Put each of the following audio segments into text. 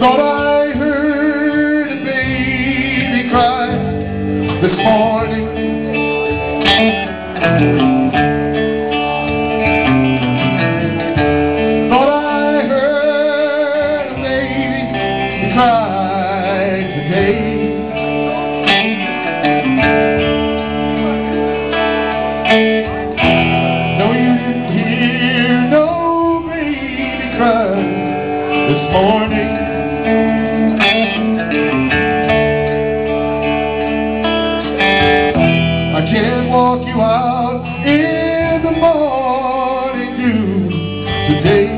Thought I heard a baby cry this morning. Thought I heard a baby cry today. No, you didn't hear no baby cry this morning. I can't walk you out in the morning dew today.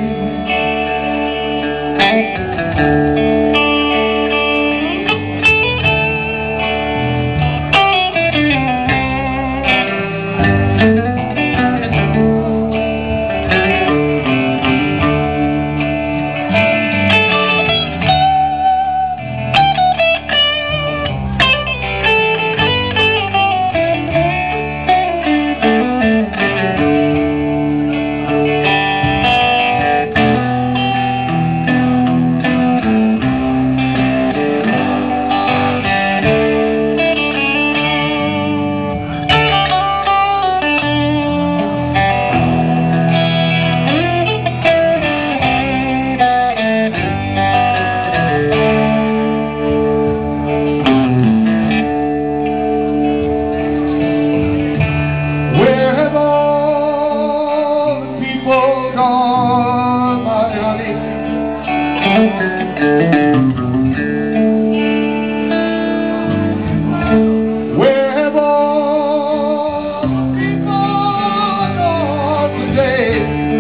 Where have all the people gone today?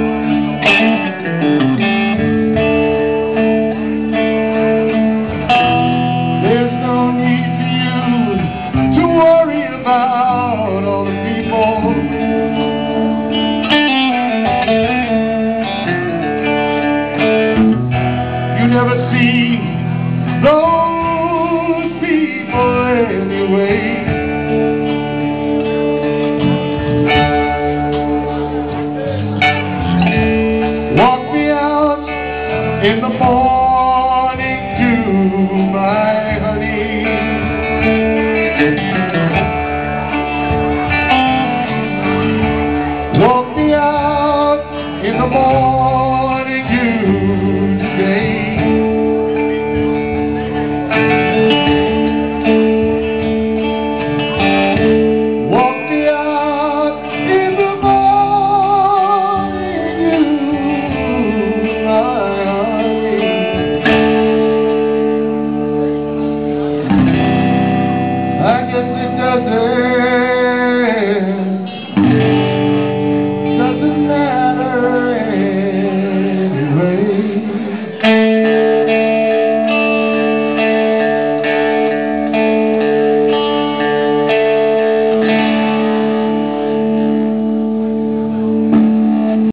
There's no need for you to worry about all the people. You never see those people anyway. Walk me out in the morning.